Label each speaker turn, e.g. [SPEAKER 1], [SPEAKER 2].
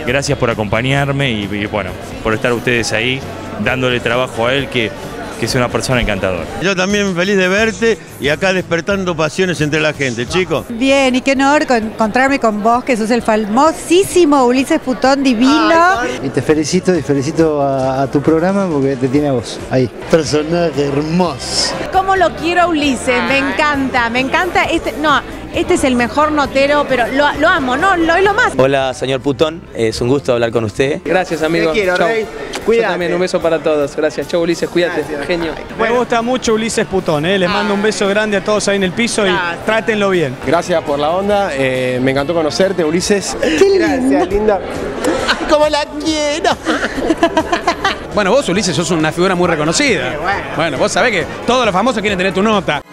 [SPEAKER 1] gracias por acompañarme y bueno, por estar ustedes ahí, dándole trabajo a él, que es una persona encantadora.
[SPEAKER 2] Yo también feliz de verte y acá despertando pasiones entre la gente, chicos.
[SPEAKER 3] Bien, y qué honor encontrarme con vos, que sos el famosísimo Ulises Putón divino.
[SPEAKER 4] Y te felicito y felicito a tu programa porque te tiene a vos ahí.
[SPEAKER 5] Personaje hermoso.
[SPEAKER 6] ¿Cómo lo quiero a Ulises? Me encanta, este es el mejor notero, pero lo amo, ¿no? Es lo más.
[SPEAKER 7] Hola, señor Putón, es un gusto hablar con usted.
[SPEAKER 8] Gracias, amigo.
[SPEAKER 5] Te quiero,
[SPEAKER 8] Chau.
[SPEAKER 5] Rey.
[SPEAKER 8] Yo
[SPEAKER 5] Cuídate.
[SPEAKER 8] también, un beso para todos. Gracias. Chau, Ulises, cuídate.
[SPEAKER 5] Gracias.
[SPEAKER 8] Genio.
[SPEAKER 9] Me gusta mucho Ulises Putón, les mando un beso grande a todos ahí en el piso y trátenlo bien.
[SPEAKER 10] Gracias por la onda, me encantó conocerte, Ulises.
[SPEAKER 5] Gracias, linda. Ay, cómo la quiero.
[SPEAKER 9] Bueno, vos, Ulises, sos una figura muy reconocida. Bueno, vos sabés que todos los famosos quieren tener tu nota.